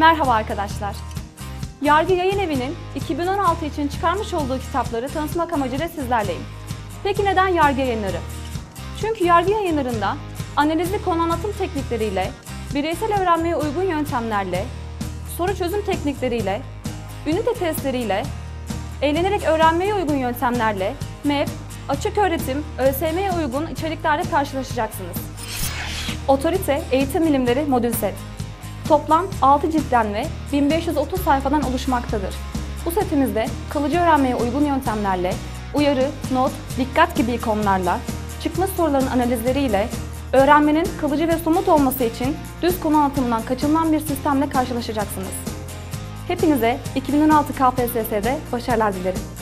Merhaba arkadaşlar. Yargı Yayınevi'nin 2016 için çıkarmış olduğu kitapları tanıtmak amacıyla sizlerleyim. Peki neden Yargı Yayınları? Çünkü Yargı Yayınları'nda analizli konu anlatım teknikleriyle, bireysel öğrenmeye uygun yöntemlerle, soru çözüm teknikleriyle, ünite testleriyle, eğlenerek öğrenmeye uygun yöntemlerle, MEP, açık öğretim, ÖSYM'ye uygun içeriklerle karşılaşacaksınız. Otorite Eğitim Bilimleri Modül Set. Toplam 6 ciltten ve 1530 sayfadan oluşmaktadır. Bu setimizde kalıcı öğrenmeye uygun yöntemlerle, uyarı, not, dikkat gibi konularla, çıkmış soruların analizleriyle, öğrenmenin kalıcı ve somut olması için düz konu anlatımından kaçınılan bir sistemle karşılaşacaksınız. Hepinize 2016 KPSS'de başarılar dilerim.